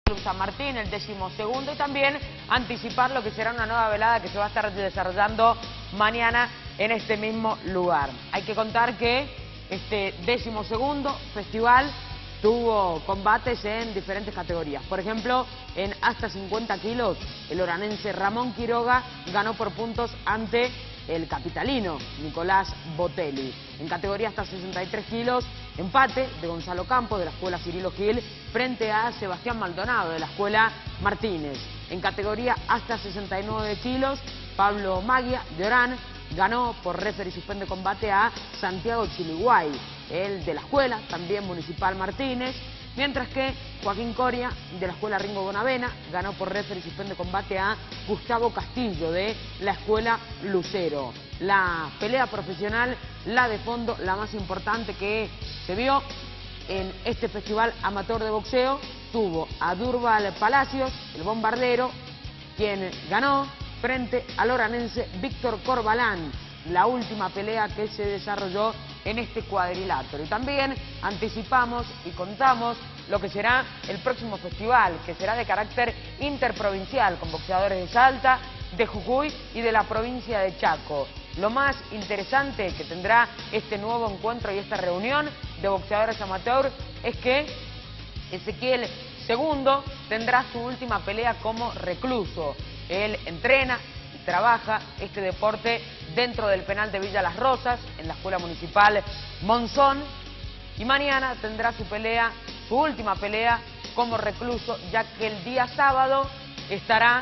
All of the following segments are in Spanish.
Club San Martín, el 12º, y también anticipar lo que será una nueva velada que se va a estar desarrollando mañana en este mismo lugar. Hay que contar que este 12º festival tuvo combates en diferentes categorías. Por ejemplo, en hasta 50 kilos, el oranense Ramón Quiroga ganó por puntos ante el capitalino Nicolás Botelli. En categoría hasta 63 kilos, empate de Gonzalo Campos de la escuela Cirilo Gil frente a Sebastián Maldonado de la escuela Martínez. En categoría hasta 69 kilos, Pablo Magia de Orán ganó por referee y suspende combate a Santiago Chiliguay, el de la escuela también municipal Martínez, mientras que Joaquín Coria de la escuela Ringo Bonavena ganó por referee y suspende combate a Gustavo Castillo de la escuela Lucero. La pelea profesional, la de fondo, la más importante que se vio en este festival amateur de boxeo, tuvo a Durval Palacios, el bombardero, quien ganó frente al oranense Víctor Corbalán, la última pelea que se desarrolló en este cuadrilátero. Y también anticipamos y contamos lo que será el próximo festival, que será de carácter interprovincial, con boxeadores de Salta, de Jujuy y de la provincia de Chaco. Lo más interesante que tendrá este nuevo encuentro y esta reunión de boxeadores amateur es que Ezequiel II tendrá su última pelea como recluso. Él entrena y trabaja este deporte dentro del penal de Villa Las Rosas, en la escuela municipal Monzón, y mañana tendrá su última pelea como recluso, ya que el día sábado estará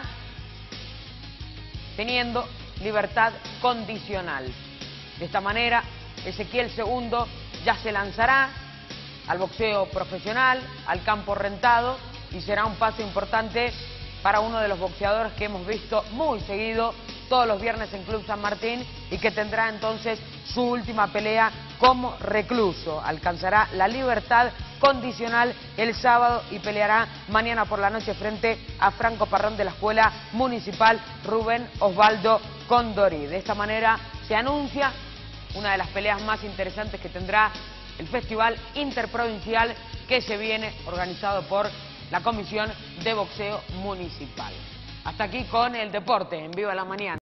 teniendo libertad condicional. De esta manera, Ezequiel II ya se lanzará al boxeo profesional, al campo rentado, y será un paso importante para uno de los boxeadores que hemos visto muy seguido todos los viernes en Club San Martín y que tendrá entonces su última pelea como recluso. Alcanzará la libertad condicional el sábado y peleará mañana por la noche frente a Franco Parrón de la escuela municipal Rubén Osvaldo Condorí. De esta manera se anuncia una de las peleas más interesantes que tendrá el Festival Interprovincial que se viene organizado por la Comisión de Boxeo Municipal. Hasta aquí con el deporte en Viva la Mañana.